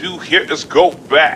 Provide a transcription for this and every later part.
2 hitters go back.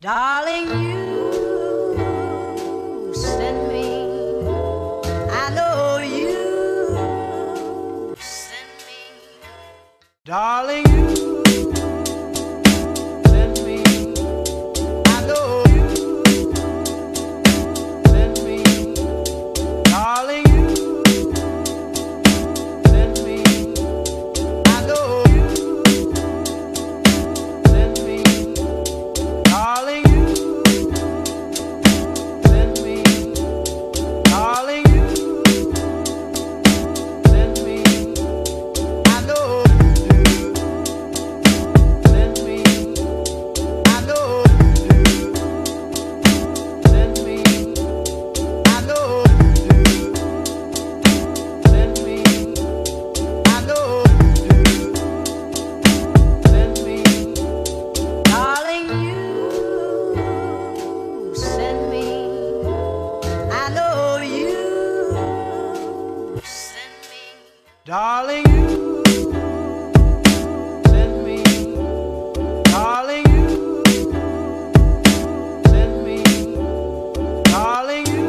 Darling, you send me. I know you send me. Darling, you send me. I know you send me. Darling, you send me. I know you send me. Darling, you send me. Darling, you send me. I know you do. Send me. I know you do. Send me. I know you do. Send me. I know you do. Send me. Darling, you send me. I know you send me. Darling, you send me. Darling, you send me. Darling, you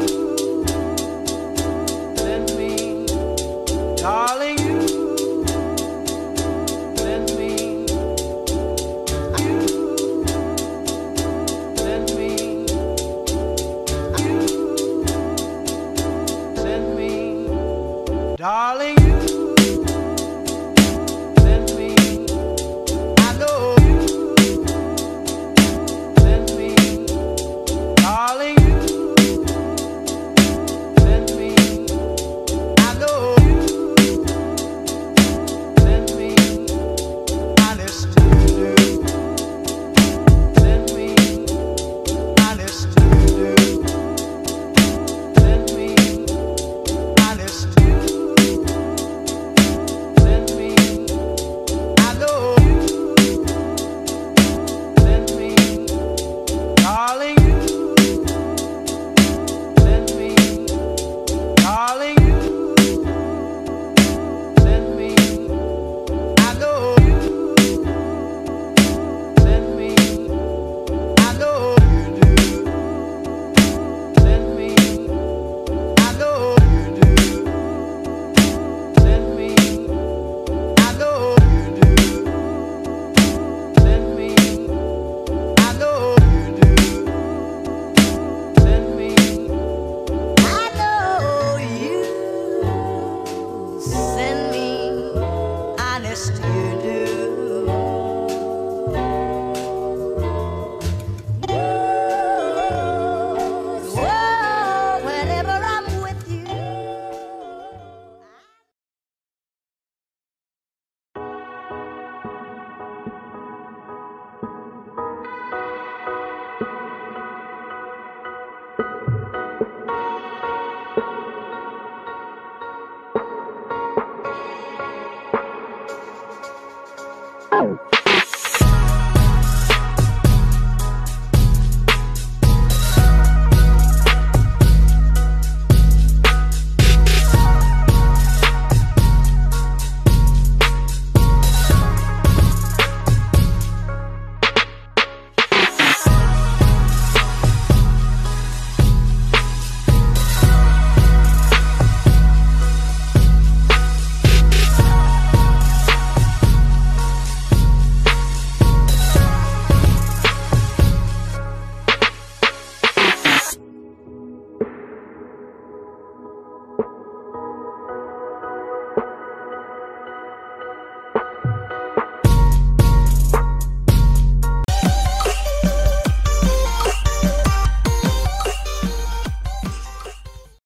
send me. Darling, you send me. You send me. You send me. Darling, you send me. I know you send me. Darling, you send me. I know you send me. Honest to do. Send me. Honest to do. Send me. Honest to. Send me. I know you send me. Darling, you send me. Darling, you send me. I know you send me. I know you do. Send me. I know you do. Send me. I know you do. Send me. I know you do. Send me. I know you send me. Honest you do. Whoa, whenever I'm with you.